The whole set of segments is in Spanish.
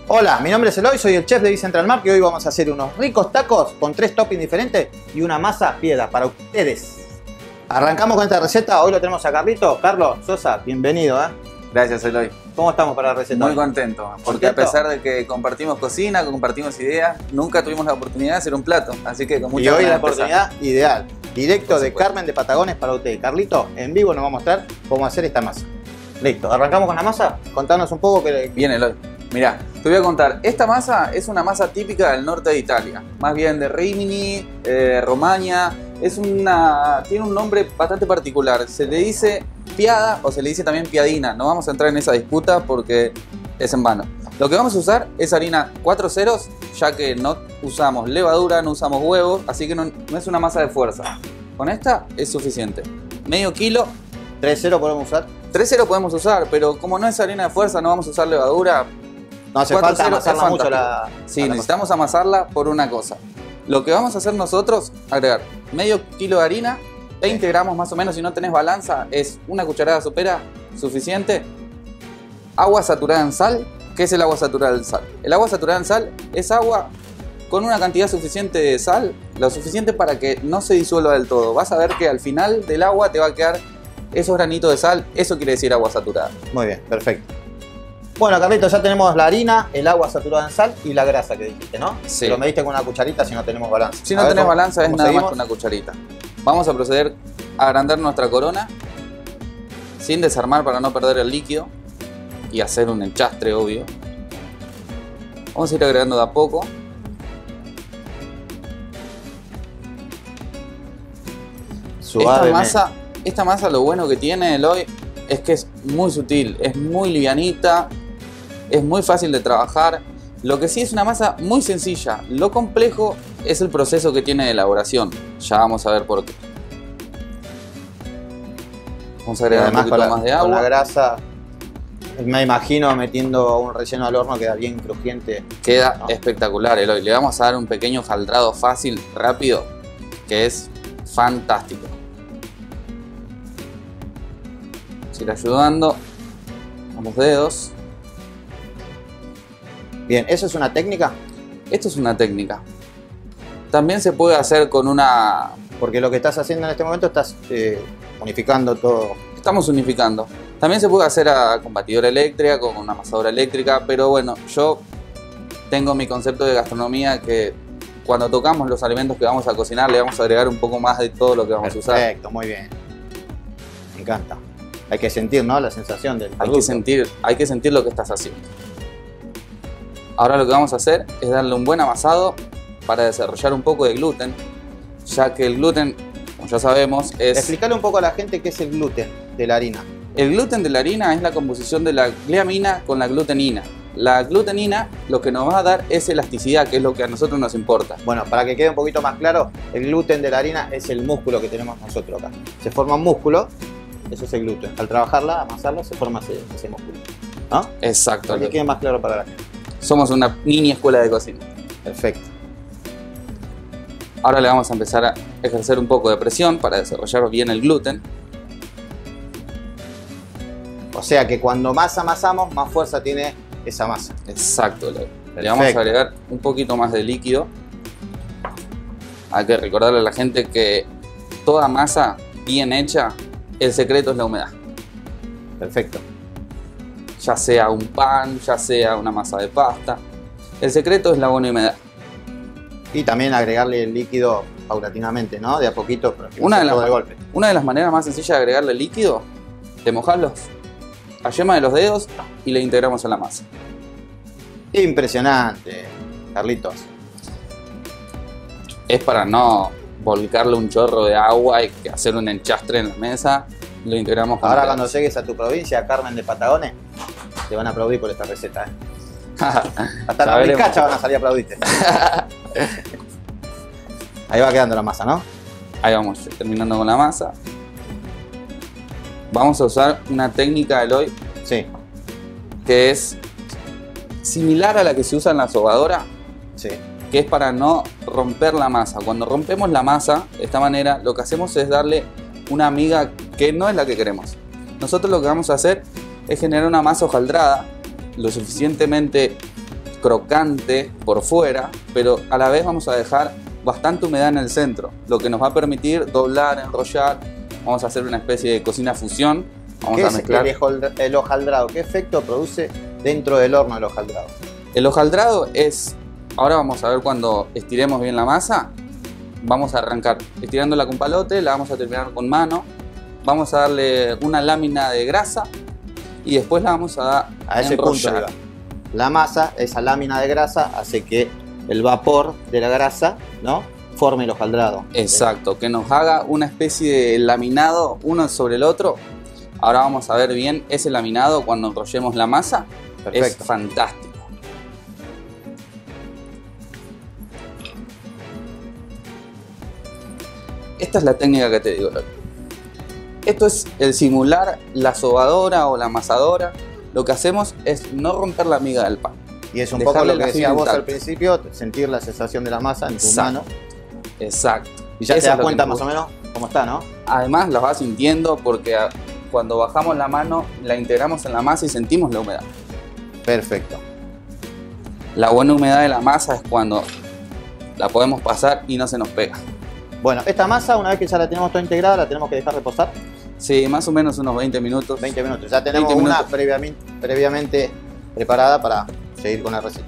Hola, mi nombre es Eloy, soy el chef de Vicentral Market y hoy vamos a hacer unos ricos tacos con 3 toppings diferentes y una masa piedra para ustedes. Arrancamos con esta receta, hoy lo tenemos a Carlito. Carlos Sosa, bienvenido. Gracias, Eloy. ¿Cómo estamos para la receta? Muy contento, porque a pesar de que compartimos cocina, compartimos ideas, nunca tuvimos la oportunidad de hacer un plato, así que con mucha Y hoy ganas la de empezar. oportunidad ideal, directo de Carmen de Patagones para usted. Carlito, en vivo nos va a mostrar cómo hacer esta masa. Listo, arrancamos con la masa. Contanos un poco que... Bien, Eloy. Mirá, te voy a contar, esta masa es una masa típica del norte de Italia, más bien de Rimini, Romagna. Tiene un nombre bastante particular, se le dice piada o se le dice también piadina. No vamos a entrar en esa disputa porque es en vano. Lo que vamos a usar es harina 4 ceros, ya que no usamos levadura, no usamos huevos, así que no es una masa de fuerza. Con esta es suficiente. Medio kilo. 3-0 podemos usar. 3 ceros podemos usar, pero como no es harina de fuerza, no vamos a usar levadura. No hace 4 falta ceros amasarla es mucho fantástico. Sí, la necesitamos amasarla por una cosa. Lo que vamos a hacer nosotros, agregar medio kilo de harina, 20 gramos más o menos, si no tenés balanza, es una cucharada sopera suficiente. Agua saturada en sal. ¿Qué es el agua saturada en sal? El agua saturada en sal es agua con una cantidad suficiente de sal, lo suficiente para que no se disuelva del todo. Vas a ver que al final del agua te va a quedar esos granitos de sal, eso quiere decir agua saturada. Muy bien, perfecto. Bueno, Carlito, ya tenemos la harina, el agua saturada en sal y la grasa que dijiste, ¿no? Sí. Pero me diste con una cucharita si no tenemos balanza. Si no tenés balanza es nada más que una cucharita. Vamos a proceder a agrandar nuestra corona sin desarmar para no perder el líquido y hacer un enchastre, obvio. Vamos a ir agregando de a poco. Suavemente. Esta masa lo bueno que tiene, Eloy, es que es muy sutil, es muy livianita, es muy fácil de trabajar. Lo que sí es una masa muy sencilla. Lo complejo es el proceso que tiene de elaboración. Ya vamos a ver por qué. Vamos a agregar un poquito más de agua. Con la grasa, me imagino metiendo un relleno al horno, queda bien crujiente. Queda espectacular, Eloy. Le vamos a dar un pequeño jaldrado fácil, rápido, que es fantástico. Vamos a ir ayudando con los dedos. Bien, ¿eso es una técnica? Esto es una técnica. También se puede hacer con una... Porque lo que estás haciendo en este momento estás unificando todo. Estamos unificando. También se puede hacer con batidora eléctrica, con una amasadora eléctrica, pero bueno, yo tengo mi concepto de gastronomía que cuando tocamos los alimentos que vamos a cocinar le vamos a agregar un poco más de todo lo que vamos a usar. Perfecto, muy bien. Me encanta. Hay que sentir, ¿no? La sensación del producto. Hay que sentir lo que estás haciendo. Ahora lo que vamos a hacer es darle un buen amasado para desarrollar un poco de gluten, ya que el gluten, como ya sabemos, es... Explicarle un poco a la gente qué es el gluten de la harina. El gluten de la harina es la composición de la gliamina con la glutenina. La glutenina lo que nos va a dar es elasticidad, que es lo que a nosotros nos importa. Bueno, para que quede un poquito más claro, el gluten de la harina es el músculo que tenemos nosotros acá. Se forma un músculo, eso es el gluten. Al trabajarla, amasarla, se forma ese músculo, ¿no? Exacto. Para que quede más claro para la gente. Somos una mini escuela de cocina. Perfecto. Ahora le vamos a empezar a ejercer un poco de presión para desarrollar bien el gluten. O sea que cuando más amasamos, más fuerza tiene esa masa. Exacto. Le vamos a agregar un poquito más de líquido. Hay que recordarle a la gente que toda masa bien hecha, el secreto es la humedad. Perfecto. Ya sea un pan, ya sea una masa de pasta. El secreto es la buena humedad. Y también agregarle el líquido paulatinamente, ¿no? De a poquito, pero que no sea todo de golpe. Una de las maneras más sencillas de agregarle líquido, de mojarlos a yema de los dedos y le integramos a la masa. Impresionante, Carlitos. Es para no volcarle un chorro de agua y hacer un enchastre en la mesa. Lo integramos con ahora cuando llegues a tu provincia, Carmen de Patagones, te van a aplaudir por esta receta, ¿eh? Hasta la ricacha van a salir a aplaudirte. Ahí va quedando la masa, ¿no? Ahí vamos, terminando con la masa. Vamos a usar una técnica, Eloy, sí, que es similar a la que se usa en la sobadora, sí, que es para no romper la masa. Cuando rompemos la masa, de esta manera, lo que hacemos es darle una miga que no es la que queremos. Nosotros lo que vamos a hacer es generar una masa hojaldrada, lo suficientemente crocante por fuera, pero a la vez vamos a dejar bastante humedad en el centro, lo que nos va a permitir doblar, enrollar. Vamos a hacer una especie de cocina fusión. Vamos ¿Qué a es mezclar. el hojaldrado? ¿Qué efecto produce dentro del horno el hojaldrado? El hojaldrado es, ahora vamos a ver cuando estiremos bien la masa, vamos a arrancar estirándola con palote, la vamos a terminar con mano, vamos a darle una lámina de grasa y después la vamos a ese punto enrollar. iba. La masa, esa lámina de grasa, hace que el vapor de la grasa, ¿no?, forme el hojaldrado. Exacto, que nos haga una especie de laminado uno sobre el otro. Ahora vamos a ver bien ese laminado cuando enrollemos la masa. Perfecto. Es fantástico. Esta es la técnica que te digo. Esto es el simular la sobadora o la amasadora. Lo que hacemos es no romper la miga del pan. Y es un Dejarle poco lo que la decías fibra vos al intacta. principio, sentir la sensación de la masa en tu Exacto. mano. Exacto. Y ya Eso te das es lo que cuenta nos más o menos cómo está, ¿no? Además la vas sintiendo porque cuando bajamos la mano la integramos en la masa y sentimos la humedad. Perfecto. La buena humedad de la masa es cuando la podemos pasar y no se nos pega. Bueno, esta masa, una vez que ya la tenemos toda integrada, la tenemos que dejar reposar Sí, más o menos unos 20 minutos. 20 minutos. Ya tenemos 20 una minutos. previamente preparada para seguir con la receta.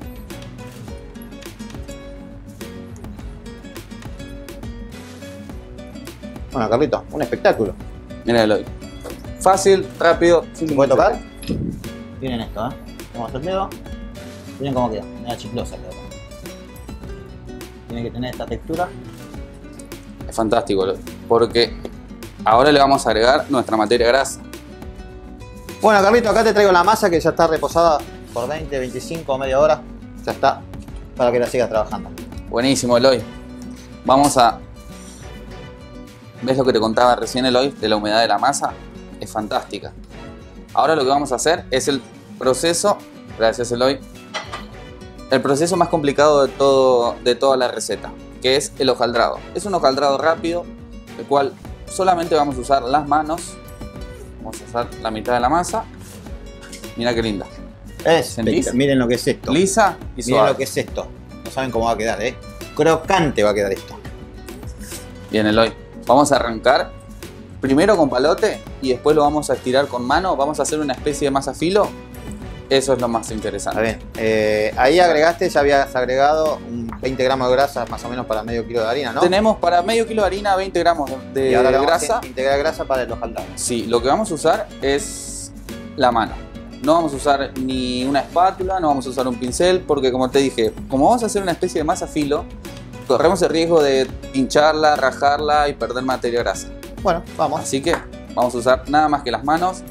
Bueno, Carlito, un espectáculo. Míralo ahí. Fácil, rápido. ¿Se puede tocar? Miren esto, ¿eh? Tenemos el dedo. Miren cómo queda. Mira, chiclosa queda. Tiene que tener esta textura. Es fantástico, porque ahora le vamos a agregar nuestra materia grasa. Bueno, Carlito, acá te traigo la masa que ya está reposada por 20, 25 o media hora. Ya está, para que la sigas trabajando. Buenísimo, Eloy. Vamos a... ¿Ves lo que te contaba recién, Eloy? De la humedad de la masa. Es fantástica. Ahora lo que vamos a hacer es el proceso... Gracias, Eloy. El proceso más complicado de toda la receta, que es el hojaldrado. Es un hojaldrado rápido, el cual solamente vamos a usar las manos. Vamos a usar la mitad de la masa. Mira qué linda. ¿Sentís? Miren lo que es esto. Lisa y Miren suave. lo que es esto. No saben cómo va a quedar, ¿eh? Crocante va a quedar esto. Bien, Eloy. Vamos a arrancar primero con palote y después lo vamos a estirar con mano. Vamos a hacer una especie de masa filo. Eso es lo más interesante. Está bien. Ahí agregaste, ya habías agregado un 20 gramos de grasa más o menos para medio kilo de harina, ¿no? Tenemos para medio kilo de harina 20 gramos de y ahora le vamos grasa. a integrar grasa para el hojaldrado. Sí, lo que vamos a usar es la mano. No vamos a usar ni una espátula, no vamos a usar un pincel, porque como te dije, como vamos a hacer una especie de masa filo, corremos el riesgo de pincharla, rajarla y perder materia grasa. Bueno, vamos. Así que vamos a usar nada más que las manos.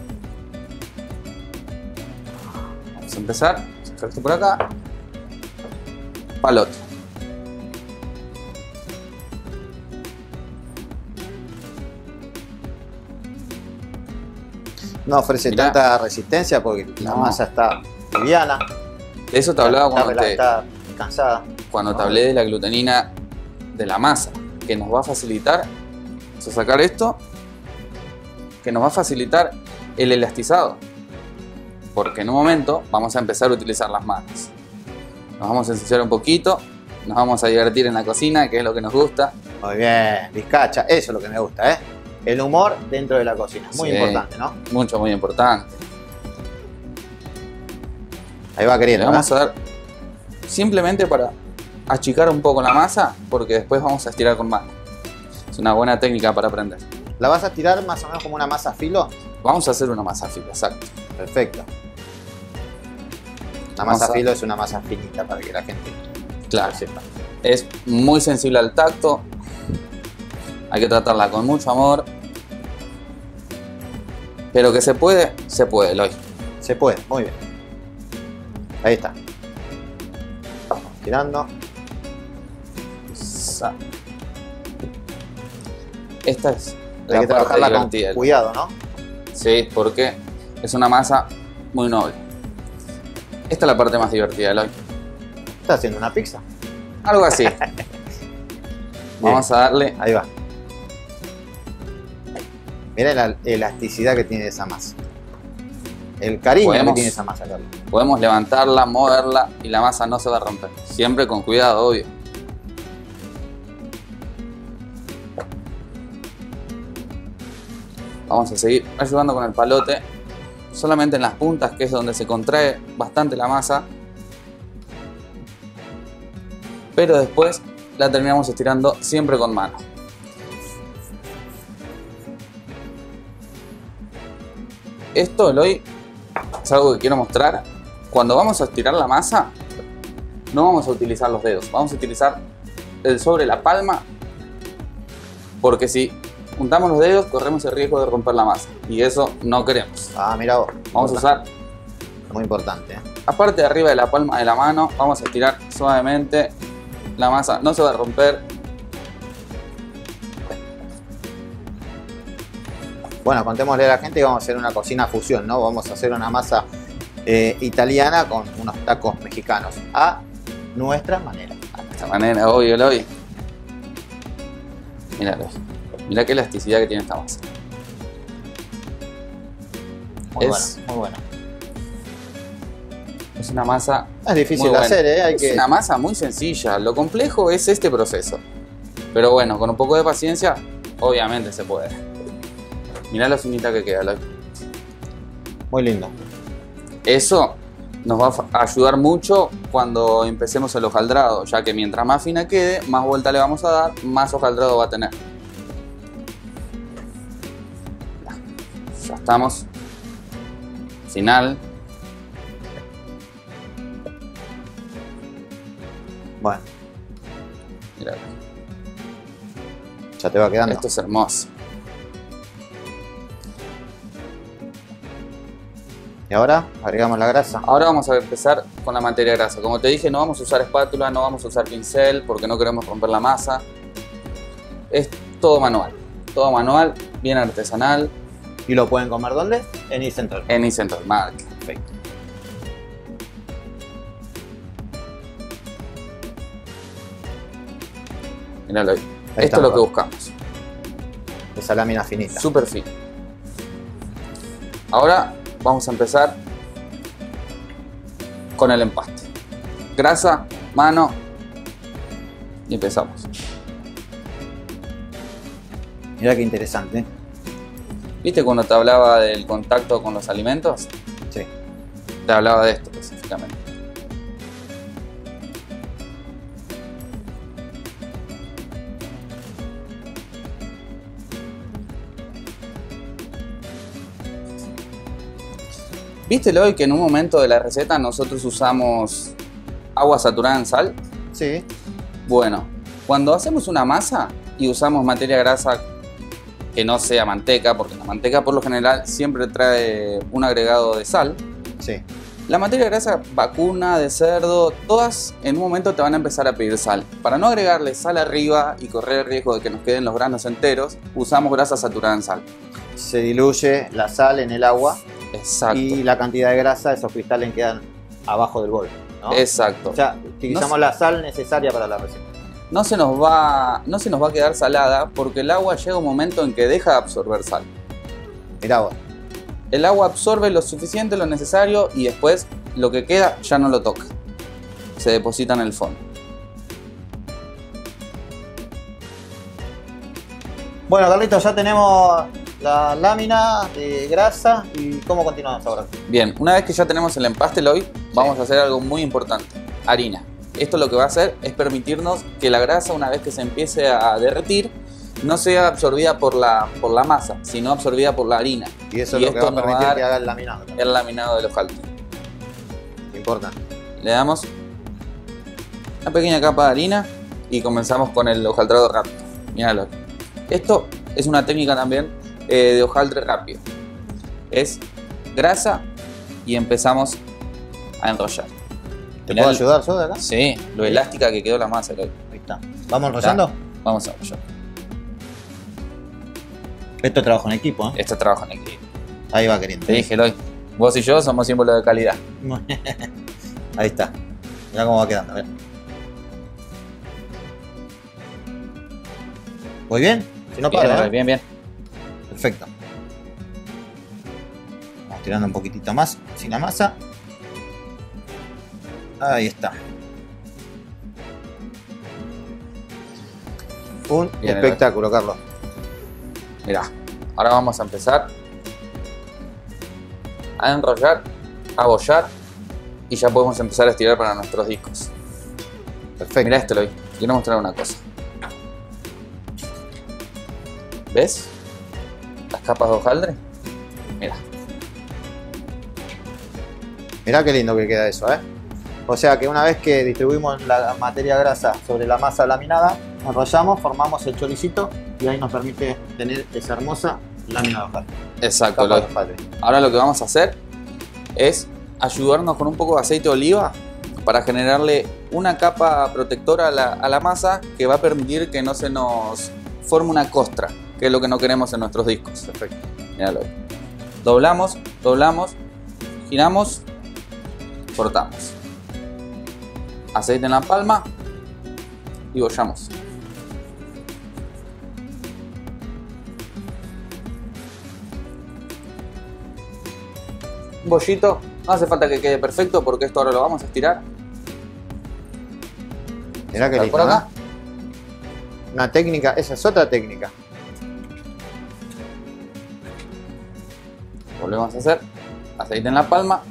Vamos a empezar. Sacar esto por acá. Palote. No ofrece Mirá. tanta resistencia porque la No. masa está liviana. De eso te hablaba Está cansada. cuando te hablé de la glutenina de la masa, que nos va a facilitar, vamos a sacar esto, que nos va a facilitar el elastizado, porque en un momento vamos a empezar a utilizar las manos. Nos vamos a ensuciar un poquito, nos vamos a divertir en la cocina, que es lo que nos gusta. Muy bien, bizcacha. Eso es lo que me gusta, ¿eh? El humor dentro de la cocina. Muy Sí. importante, ¿no? Mucho, muy importante. Ahí va Le queriendo, vamos ¿no? a dar simplemente para achicar un poco la masa, porque después vamos a estirar con mano. Es una buena técnica para aprender. ¿La vas a tirar más o menos como una masa filo? Vamos a hacer una masa fila, exacto. Perfecto. La Vamos masa a- filo es una masa finita para que la gente Claro, lo sepa. es muy sensible al tacto. Hay que tratarla con mucho amor. Pero que se puede, Eloy. Se puede, muy bien. Ahí está. Vamos tirando. Esa. Esta es Hay la que parte trabajarla con divertida. cuidado, ¿no? Sí, porque es una masa muy noble. Esta es la parte más divertida, Eloy. Está haciendo una pizza. Algo así. Vamos a darle. Ahí va. Mira la elasticidad que tiene esa masa. el cariño que Podemos- tiene esa masa, Carlos. Podemos levantarla, moverla y la masa no se va a romper. Siempre con cuidado, obvio. Vamos a seguir ayudando con el palote. Solamente en las puntas, que es donde se contrae bastante la masa. Pero después la terminamos estirando siempre con mano. Esto, Eloy, es algo que quiero mostrar. Cuando vamos a estirar la masa, no vamos a utilizar los dedos. Vamos a utilizar el sobre la palma. Porque si juntamos los dedos, corremos el riesgo de romper la masa. Y eso no queremos. Ah, mira vos. Vamos a usar, Muy importante. la parte de arriba de la palma de la mano. Vamos a estirar suavemente. La masa no se va a romper. Bueno, contémosle a la gente que vamos a hacer una cocina fusión, ¿no? Vamos a hacer una masa italiana con unos tacos mexicanos. A nuestra manera. De esta manera, obvio, Eloy. Míralo. Mirá qué elasticidad que tiene esta masa. Muy Es- bueno, muy bueno. Es una masa Es difícil muy de buena. hacer, ¿eh? Hay Es que... una masa muy sencilla. Lo complejo es este proceso. Pero bueno, con un poco de paciencia, obviamente se puede. Mirá lo finita que queda, Eloy. Muy lindo. Eso nos va a ayudar mucho cuando empecemos el hojaldrado, ya que mientras más fina quede, más vuelta le vamos a dar, más hojaldrado va a tener. Ya estamos. Final. Bueno, Mirá, ya te va quedando. esto es hermoso. Y ahora agregamos la grasa. Ahora vamos a empezar con la materia grasa. Como te dije, no vamos a usar espátula, no vamos a usar pincel porque no queremos romper la masa. Es todo manual, bien artesanal, ¿Y lo pueden comer dónde? En eCentral. en eCentral Market. Perfecto. Míralo ahí. Ahí Esto está, es lo que ¿verdad? buscamos. Esa lámina finita. Súper fino. Ahora vamos a empezar con el empaste. Grasa, mano y empezamos. Mirá qué interesante. ¿Viste cuando te hablaba del contacto con los alimentos? Sí. Te hablaba de esto específicamente. ¿Viste, Eloy, que en un momento de la receta nosotros usamos agua saturada en sal? Sí. Bueno, cuando hacemos una masa y usamos materia grasa que no sea manteca, porque la manteca por lo general siempre trae un agregado de sal, Sí. la materia grasa vacuna, de cerdo, todas en un momento te van a empezar a pedir sal. Para no agregarle sal arriba y correr el riesgo de que nos queden los granos enteros, usamos grasa saturada en sal. Se diluye la sal en el agua Exacto. y la cantidad de grasa, esos cristales quedan abajo del bol, ¿no? Exacto. O sea, utilizamos No la sal necesaria para la receta. No se nos va a quedar salada porque el agua llega un momento en que deja de absorber sal. Mirá vos. El agua absorbe lo suficiente, lo necesario y después lo que queda ya no lo toca. Se deposita en el fondo. Bueno, Carlitos, ya tenemos la lámina de grasa y ¿cómo continuamos ahora? Bien, una vez que ya tenemos el empaste, Eloy, vamos a hacer algo muy importante. Harina. Esto lo que va a hacer es permitirnos que la grasa, una vez que se empiece a derretir, no sea absorbida por la masa, sino absorbida por la harina. Y eso Y es lo que esto va a nos va a permitir dar que haga el laminado. el laminado del hojaldre. Importante. Le damos una pequeña capa de harina y comenzamos con el hojaldrado rápido. Míralo. Esto es una técnica también de hojaldre rápido. Es grasa y empezamos a enrollar. ¿Te Mirá puedo el- ayudar yo de acá? Sí, lo elástica que quedó la masa, Eloy. Ahí está. ¿Vamos enrollando? Vamos a enrollar. Esto es trabajo en equipo, ¿eh? Esto es trabajo en equipo. Ahí va queriendo. Te dije, Eloy, vos y yo somos símbolos de calidad. Ahí está. Mirá cómo va quedando. Mirá. ¿Voy bien? Si no Bien, paro, Eloy, ¿eh? bien, bien. Perfecto. Vamos tirando un poquitito más sin la masa. Ahí está. Un Bien, espectáculo, Carlos. Mirá, ahora vamos a empezar a enrollar, a bollar y ya podemos empezar a estirar para nuestros discos. Perfecto. Mirá esto, Eloy. Quiero mostrar una cosa. ¿Ves? Las capas de hojaldre. Mirá. Mirá qué lindo que queda eso, ¿eh? O sea que una vez que distribuimos la materia grasa sobre la masa laminada, enrollamos, formamos el choricito y ahí nos permite tener esa hermosa lámina de hojaldre. Exacto, Capa de Eloy. hojaldre. Ahora lo que vamos a hacer es ayudarnos con un poco de aceite de oliva para generarle una capa protectora a la masa que va a permitir que no se nos forme una costra, que es lo que no queremos en nuestros discos. Perfecto. Míralo. Doblamos, doblamos, giramos, cortamos. Aceite en la palma y bollamos. Un bollito, no hace falta que quede perfecto porque esto ahora lo vamos a estirar. Mirá qué lindo, Por acá. ¿eh? Una técnica, esa es otra técnica. Volvemos a hacer aceite en la palma.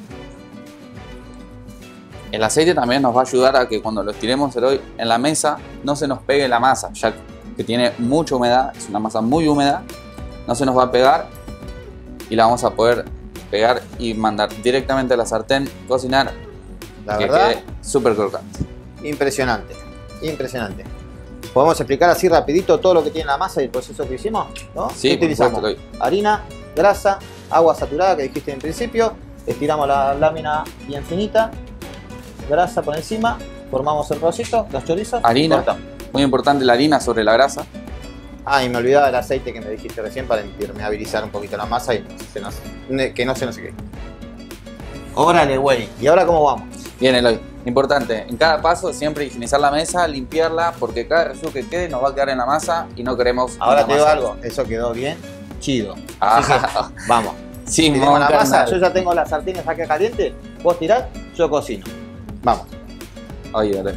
El aceite también nos va a ayudar a que cuando lo estiremos hoy en la mesa no se nos pegue la masa, ya que tiene mucha humedad, es una masa muy húmeda, no se nos va a pegar y la vamos a poder pegar y mandar directamente a la sartén, cocinar, La que verdad, quede súper crocante. impresionante. Impresionante. ¿Podemos explicar así rapidito todo lo que tiene la masa y el proceso que hicimos? ¿No? Sí, ¿Qué por utilizamos? supuesto, Harina, grasa, agua saturada que dijiste en principio. Estiramos la lámina bien finita. Grasa por encima. Formamos el rollito, los chorizos. Harina. Cortamos. Muy importante la harina sobre la grasa. Ah, y me olvidaba del aceite que me dijiste recién para impermeabilizar un poquito la masa y que no se nos quede. Órale, güey. ¿Y ahora cómo vamos? Bien, Eloy, importante, en cada paso siempre higienizar la mesa, limpiarla, porque cada residuo que quede nos va a quedar en la masa y no queremos... Ahora una te digo masa. algo. Eso quedó bien chido. Así Ah, que, vamos. sí, Tenemos la carnal. masa, yo ya tengo las sartenes acá calientes. Vos tirás, yo cocino. Vamos. Oye, Eloy.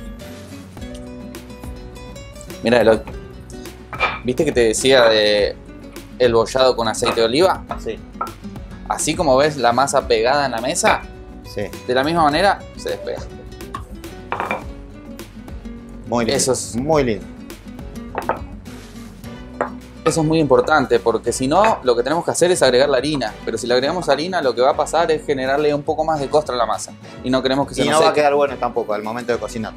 Mira, Eloy. ¿Viste que te decía de el bollado con aceite de oliva? Sí, Así como ves la masa pegada en la mesa, sí. de la misma manera se despega. Muy lindo. Eso es- muy lindo. Eso es muy importante porque si no, lo que tenemos que hacer es agregar la harina. Pero si le agregamos harina, lo que va a pasar es generarle un poco más de costra a la masa. Y no queremos que se Y nos no va a seque. quedar bueno tampoco al momento de cocinar.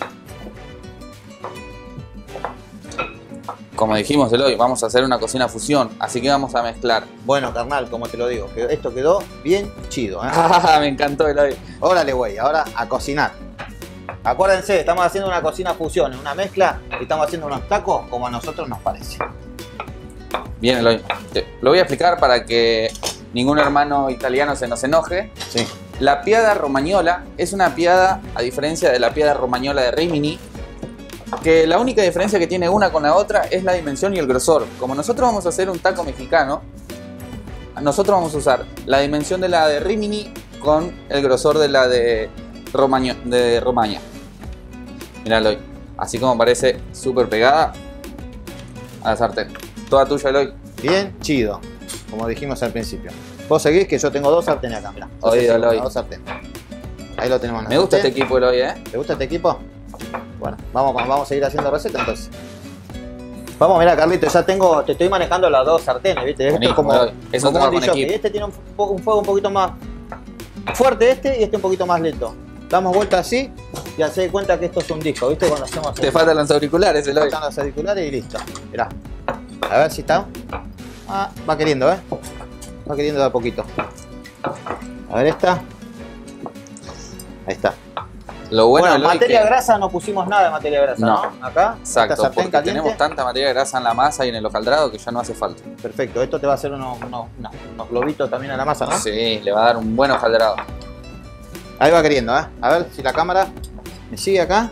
Como dijimos, Eloy, vamos a hacer una cocina fusión. Así que vamos a mezclar. Bueno, carnal, como te lo digo, que esto quedó bien chido, ¿eh? Me encantó, Eloy. Órale, güey, ahora a cocinar. Acuérdense, estamos haciendo una cocina fusión, una mezcla, y estamos haciendo unos tacos como a nosotros nos parece. Bien, Eloy. Lo voy a explicar para que ningún hermano italiano se nos enoje. Sí. La piada romagnola es una piada, a diferencia de la piada romagnola de Rimini, que la única diferencia que tiene una con la otra es la dimensión y el grosor. Como nosotros vamos a hacer un taco mexicano, nosotros vamos a usar la dimensión de la de Rimini con el grosor de la de Romagna. Mirá, Eloy, así como parece súper pegada a la sartén. Toda tuya, Eloy. Bien chido, como dijimos al principio. Vos seguís que yo tengo dos sartenes acá, mirá. Yo Oído, te sigo, Eloy. dos sartenes. Ahí lo tenemos. en la Me gusta este sartén. equipo, Eloy, ¿Te gusta este equipo? Bueno, vamos a seguir haciendo receta entonces. Vamos, mira, Carlito, ya te estoy manejando las dos sartenes, ¿viste? Esto es Buenísimo, como, Eloy. Es un como trabajo un en jockey. equipo. Este tiene un fuego un poquito más fuerte y este un poquito más lento. Damos vuelta así y hacé de cuenta que esto es un disco, ¿viste? Cuando hacemos Te faltan los auriculares, Eloy. están los auriculares y listo. Mirá. A ver si está. Ah, va queriendo, ¿eh? Va queriendo de a poquito. A ver esta. Ahí está. Lo bueno, Bueno, Eloy, materia que- grasa no pusimos nada de materia grasa, ¿no? No. Acá, esta Exacto, sartén porque caliente. tenemos tanta materia grasa en la masa y en el hojaldrado que ya no hace falta. Perfecto, esto te va a hacer unos globitos también a la masa, ¿no? Sí, le va a dar un buen hojaldrado. Ahí va queriendo, ¿eh? A ver si la cámara me sigue acá.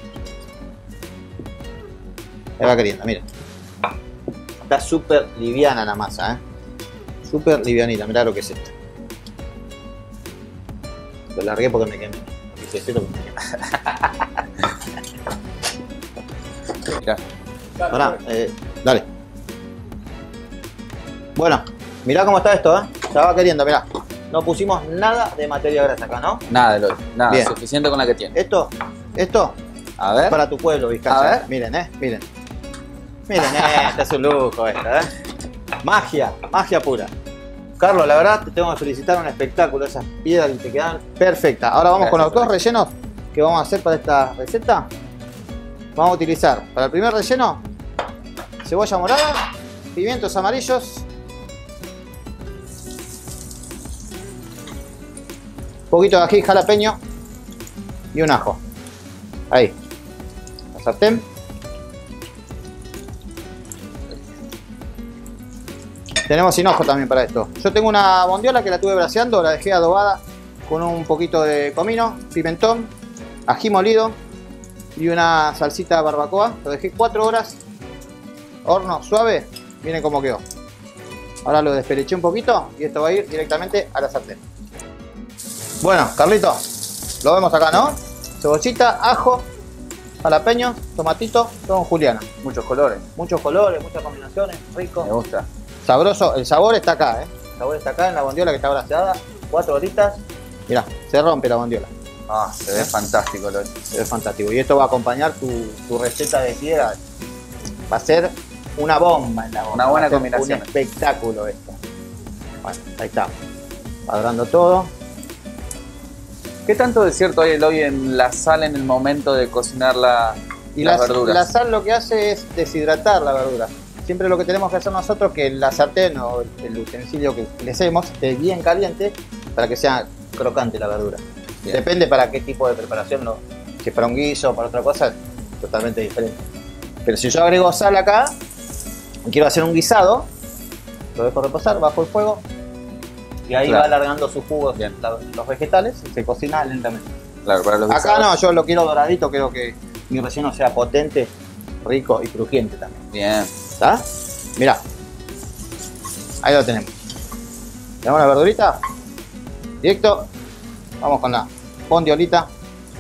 Ahí va queriendo, mira. Está súper liviana la masa, ¿eh? Súper livianita, mirá lo que es esto. Lo largué porque me quemé. No quise decirlo porque me quemé. Mirá. Pará, dale. Bueno, mirá cómo está esto, Se va queriendo, mirá. No pusimos nada de materia grasa acá, ¿no? Nada, Eloy. Nada, Bien. suficiente con la que tiene. Esto A ver. es para tu pueblo, Vizcaya. A ver. Miren, miren. Miren, este es un lujo esto, Magia pura. Carlos, la verdad te tengo que felicitar, un espectáculo. Esas piedras que te quedan perfectas. Ahora vamos con los dos rellenos que vamos a hacer para esta receta. Vamos a utilizar para el primer relleno cebolla morada, pimientos amarillos, un poquito de ají jalapeño y un ajo. Ahí. La sartén. Tenemos hinojo también para esto. Yo tengo una bondiola que la tuve braseando, la dejé adobada con un poquito de comino, pimentón, ají molido y una salsita barbacoa. Lo dejé 4 horas, horno suave. Miren cómo quedó. Ahora lo despeleché un poquito y esto va a ir directamente a la sartén. Bueno, Carlito, lo vemos acá, ¿no? Cebollita, ajo, jalapeño, tomatito, todo en juliana. Muchos colores. Muchos colores, muchas combinaciones, rico. Me gusta. Sabroso, el sabor está acá, El sabor está acá en la bondiola que está braseada. 4 horitas. Mirá, se rompe la bondiola. Ah, se ve fantástico, Eloy. Se ve fantástico. Y esto va a acompañar tu receta de piedra. Va a ser una bomba en la bomba. Una buena Va a ser combinación. Un espectáculo esto. Bueno, ahí está. Cuadrando todo. ¿Qué tanto de cierto hay, Eloy, en la sal en el momento de cocinar las verduras? La sal lo que hace es deshidratar la verdura. Siempre lo que tenemos que hacer nosotros es que la sartén o el utensilio que le hacemos esté bien caliente para que sea crocante la verdura. Bien. Depende para qué tipo de preparación, ¿no? Si es para un guiso o para otra cosa, es totalmente diferente. Pero si yo agrego sal acá y quiero hacer un guisado, lo dejo reposar bajo el fuego y ahí Claro. va alargando sus jugos Bien. los vegetales y se cocina lentamente. Claro, para los Acá guisados. no, yo lo quiero doradito, quiero que mi relleno sea potente, rico y crujiente también. Bien. ¿Está? Mirá. Ahí lo tenemos. Tenemos la verdurita. Directo. Vamos con la bondiolita.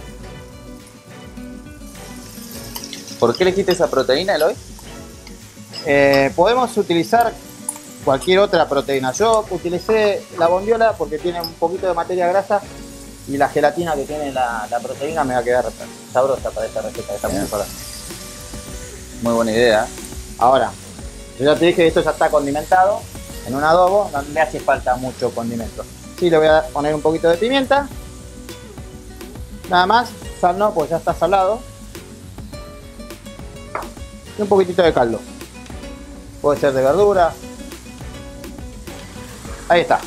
¿Por qué elegiste esa proteína, Eloy? Podemos utilizar cualquier otra proteína. Yo utilicé la bondiola porque tiene un poquito de materia grasa y la gelatina que tiene la proteína me va a quedar sabrosa para esta receta. Está muy preparada. Muy buena idea. Ahora, yo ya te dije que esto ya está condimentado en un adobo, no me hace falta mucho condimento. Sí, le voy a poner un poquito de pimienta. Nada más, sal no, pues ya está salado. Y un poquitito de caldo. Puede ser de verdura. Ahí está.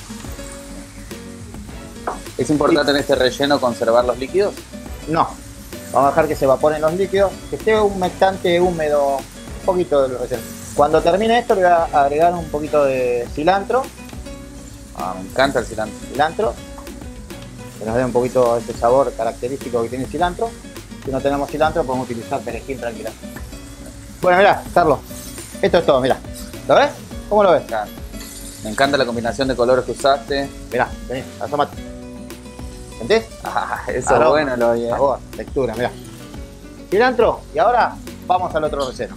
¿Es importante en este relleno conservar los líquidos? No, vamos a dejar que se evaporen los líquidos, que esté humectante, húmedo, un poquito del relleno. Cuando termine esto le voy a agregar un poquito de cilantro. Ah, me encanta el cilantro. Que nos dé un poquito ese sabor característico que tiene el cilantro. Si no tenemos cilantro podemos utilizar perejil tranquilamente. Bueno, mirá, Carlos, esto es todo, mirá. ¿Lo ves? ¿Cómo lo ves? Me encanta la combinación de colores que usaste. Mirá, vení, asómate. ¿Sentís? Ah, eso es Aroma, bueno, Eloy. sabor, textura, mirá. Cilantro, y ahora vamos al otro relleno.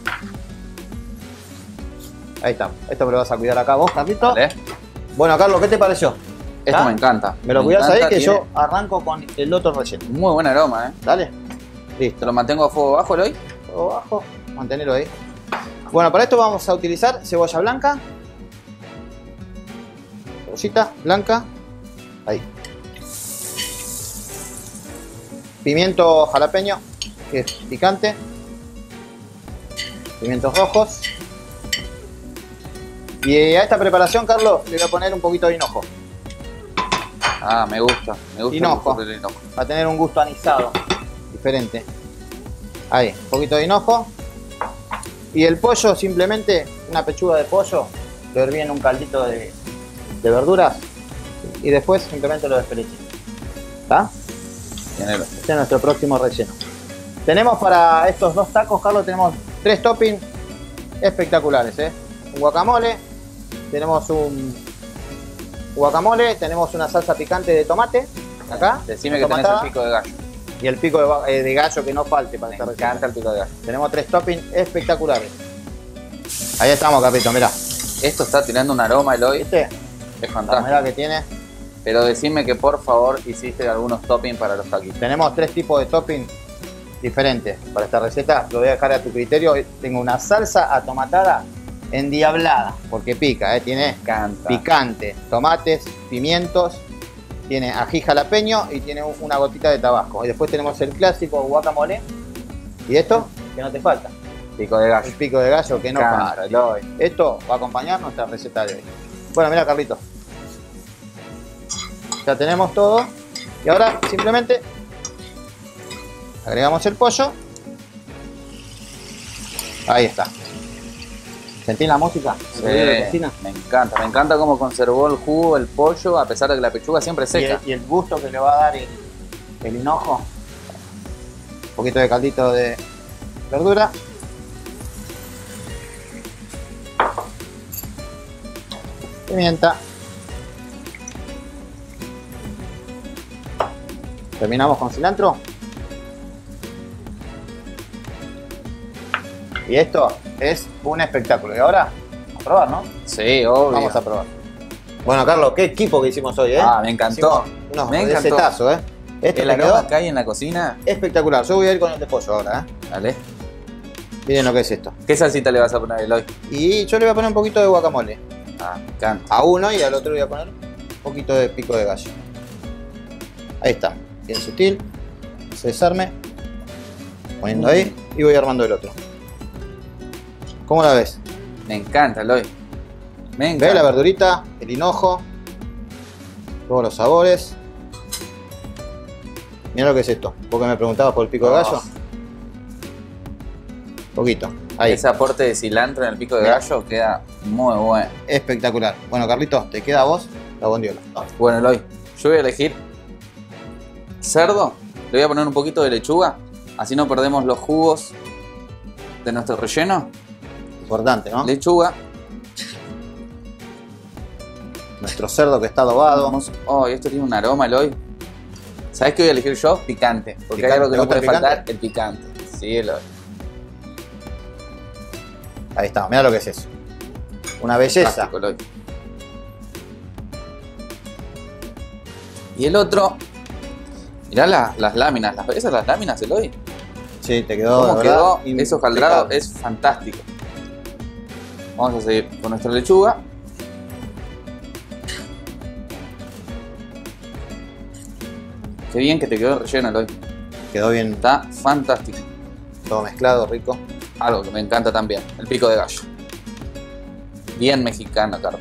Ahí está. Esto me lo vas a cuidar acá vos, Carlito. Vale. Bueno, Carlos, ¿qué te pareció? Esto ¿Ah? me encanta. Me lo cuidás ahí que tiene yo arranco con el otro relleno. muy buen aroma, ¿eh? Dale. ¿Te Listo. lo mantengo a fuego bajo, Eloy? Fuego bajo, mantenerlo ahí. Bueno, para esto vamos a utilizar cebolla blanca. Cebollita blanca. Ahí. Pimiento jalapeño, que es picante. Pimientos rojos. Y a esta preparación, Carlos, le voy a poner un poquito de hinojo. Ah, me gusta. Me gusta Hinojo. el gusto del hinojo. Va a tener un gusto anisado diferente. Ahí, un poquito de hinojo. Y el pollo, simplemente una pechuga de pollo, lo herví en un caldito de verduras y después simplemente lo despeleché. ¿Está? Bien, Eloy. Este es nuestro próximo relleno. Tenemos para estos dos tacos, Carlos, tenemos 3 toppings espectaculares, ¿eh? Un guacamole, tenemos un guacamole, tenemos una salsa picante de tomate Acá. Decime que tenés tomatada, el pico de gallo. y el pico de gallo que no falte para Me esta receta. encanta el pico de gallo. Tenemos 3 toppings espectaculares. Ahí estamos, Carlito, mirá. Esto está tirando un aroma, Eloy. ¿Viste? Es La fantástico. humedad que tiene. Pero decime que por favor hiciste algunos toppings para los taquitos. Tenemos 3 tipos de toppings diferentes para esta receta. Lo voy a dejar a tu criterio. Tengo una salsa atomatada endiablada, porque pica, tiene Me encanta. picante, tomates, pimientos, tiene ají jalapeño y tiene una gotita de tabasco. Y después tenemos el clásico guacamole. Y esto, que no te falta, Pico de gallo. el pico de gallo que no Me encanta, falta. Eloy. Esto va a acompañar nuestra receta de hoy. Bueno, mira, Carlito. Ya tenemos todo. Y ahora simplemente agregamos el pollo. Ahí está. ¿Sentís la música? Sí, ¿De cocina? me encanta cómo conservó el jugo, el pollo, a pesar de que la pechuga siempre es seca. Y el gusto que le va a dar el hinojo. Un poquito de caldito de verdura. Pimienta. Terminamos con cilantro. Y esto es un espectáculo. Y ahora, a probar, ¿no? Sí, obvio. Vamos a probar. Bueno, Carlos, qué equipo que hicimos hoy, ¿eh? Ah, me encantó. Hicimos unos Me encantó. recetazos, ¿eh? Esto El te quedó aroma que hay en la cocina. espectacular. Yo voy a ir con el de pollo ahora, ¿eh? Dale. Miren lo que es esto. ¿Qué salsita le vas a poner, Eloy? Y yo le voy a poner un poquito de guacamole. Ah, me encanta. A uno y al otro le voy a poner un poquito de pico de gallo. Ahí está. Bien sutil. Se desarme. Poniendo ahí. Y voy armando el otro. ¿Cómo la ves? Me encanta, Eloy. Me encanta. ¿Ves la verdurita? El hinojo. Todos los sabores. Mira lo que es esto. Vos que me preguntabas por el pico de gallo. Poquito. Ahí. Ese aporte de cilantro en el pico de Mirá. gallo queda muy bueno. Espectacular. Bueno, Carlitos, te queda a vos la bondiola. Bueno, Eloy, yo voy a elegir cerdo. Le voy a poner un poquito de lechuga. Así no perdemos los jugos de nuestro relleno. Importante, ¿no? Lechuga. Nuestro cerdo que está adobado. Vamos. Oh, esto tiene un aroma, Eloy. ¿Sabes qué voy a elegir yo? Picante. Porque ¿Picante? hay algo que ¿Te no gusta puede el picante? faltar, el picante. Sí, Eloy. Ahí está, mira lo que es eso. Una belleza. Fantástico, Eloy. Y el otro. Mirá las láminas. ¿Las ves las láminas, Eloy? Sí, te quedó. ¿Cómo de verdad, quedó? Eso jaldrado impecable. es fantástico. Vamos a seguir con nuestra lechuga. Qué bien que te quedó el relleno, Eloy. Quedó bien, Está fantástico. todo mezclado, rico. Algo que me encanta también, el pico de gallo. Bien mexicano, Carlos.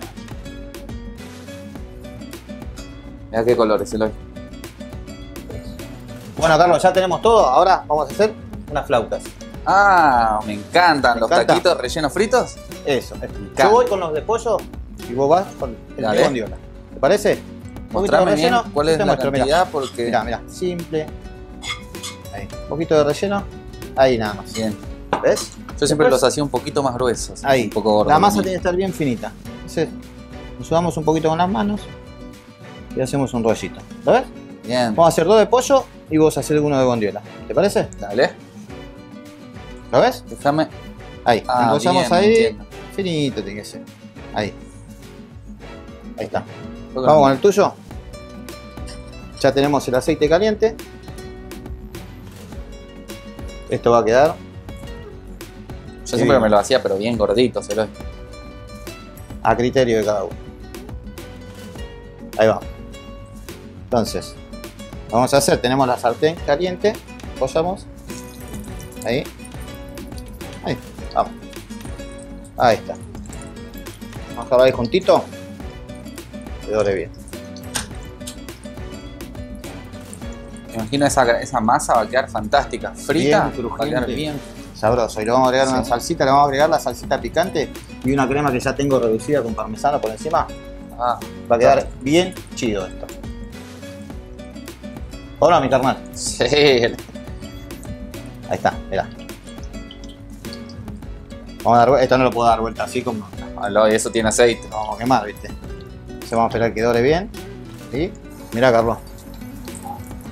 Mirá qué colores, Eloy. Bueno, Carlos, ya tenemos todo. Ahora vamos a hacer unas flautas. Ah, me encantan Me los encanta. taquitos rellenos fritos. Eso. encanta. Yo voy con los de pollo y vos vas con el Dale. de bondiola. ¿Te parece? Un poquito de Mostrame bien relleno, cuál es te la muestro, mirá. cantidad porque... Mirá, mirá, simple. Ahí, un poquito de relleno. Ahí nada más. Bien. ¿Ves? Yo siempre Después- los hacía un poquito más gruesos. Ahí. Un poco gordos. La masa los tiene míos. que estar bien finita. Entonces, nos sudamos un poquito con las manos y hacemos un rollito. ¿Lo ves? Bien. Vamos a hacer 2 de pollo y vos hacer uno de bondiola. ¿Te parece? Dale. ¿Lo ves? Déjame. Ahí. Ah, Enrollamos bien, ahí. entiendo. Finito tiene que ser. Ahí. Ahí está. Toca. Vamos con el tuyo. Ya tenemos el aceite caliente. Esto va a quedar. Yo siempre me lo hacía, pero bien gordito, Eloy. A criterio de cada uno. Ahí va. Entonces, vamos a hacer, tenemos la sartén caliente, apoyamos. Ahí. Ahí, vamos. Ahí está. Vamos a dejarlo ahí juntito. Que dore bien. Me imagino esa masa va a quedar fantástica. Frita, Bien va a quedar crujiente. bien. Sabroso. Y le vamos a agregar Sí. una salsita, le vamos a agregar la salsita picante y una crema que ya tengo reducida con parmesano por encima. Ah, Va a quedar bien chido esto. Hola, mi carnal. sí. Ahí está, mirá. Vamos a dar esto no lo puedo dar vuelta así como Eloy, eso tiene aceite. lo vamos a quemar, ¿viste? Entonces vamos a esperar que dore bien. Y mirá, Carlos.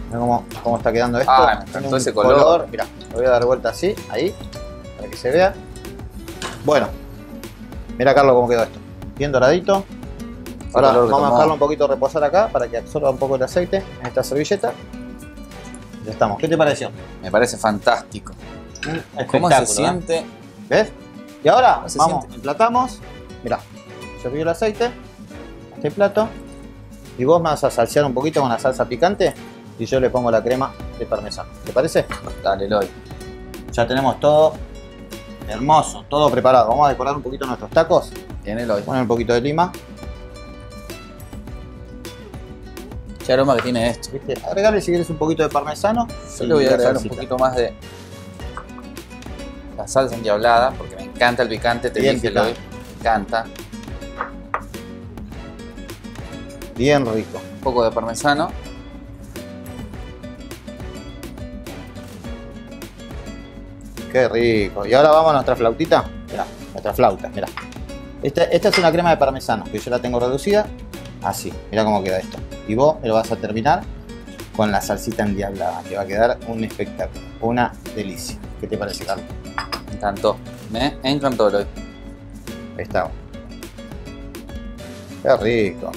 Mirá cómo está quedando esto. Ah, me encantó Tiene un ese color. Mirá, lo voy a dar vuelta así, ahí, para que se vea. Bueno, mira Carlos cómo quedó esto. Bien doradito. Ahora vamos a dejarlo un poquito reposar acá para que absorba un poco el aceite en esta servilleta. Ya estamos. ¿Qué te pareció? Me parece fantástico. ¿Cómo se siente? ¿Ves? Y ahora Se vamos, siente. emplatamos. Mirá, servió el aceite, este plato. Y vos me vas a salsear un poquito con la salsa picante y yo le pongo la crema de parmesano. ¿Te parece? Dale, Eloy. Ya tenemos todo hermoso, todo preparado. Vamos a decorar un poquito nuestros tacos. Bien, Eloy. Poner un poquito de lima. Qué aroma que tiene esto. ¿Viste? Agregarle si quieres un poquito de parmesano. Yo le voy a la agregar un salsita. poquito más de la salsa endiablada porque me encanta el picante. Te Bien dije, picante. Eloy. Me encanta. Bien rico. Un poco de parmesano. Qué rico. Y ahora vamos a nuestra flautita. Mirá, nuestra flauta, mirá. Esta es una crema de parmesano que yo la tengo reducida. Así, mirá cómo queda esto. Y vos me lo vas a terminar con la salsita endiablada, que va a quedar un espectáculo, una delicia. ¿Qué te parece, Carlos? Me encantó. Me encantó, Eloy. Ahí está. Qué rico.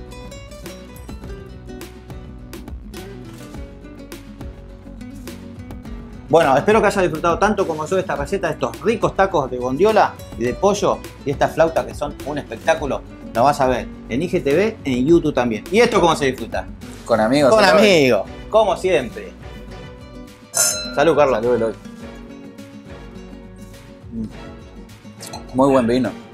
Bueno, espero que hayas disfrutado tanto como yo de esta receta, de estos ricos tacos de bondiola y de pollo y estas flautas que son un espectáculo. Lo vas a ver en IGTV, en YouTube también. ¿Y esto cómo se disfruta? Con amigos. Con Eloy. amigos, como siempre. Salud, Carlos. Salud, Eloy. Muy buen vino.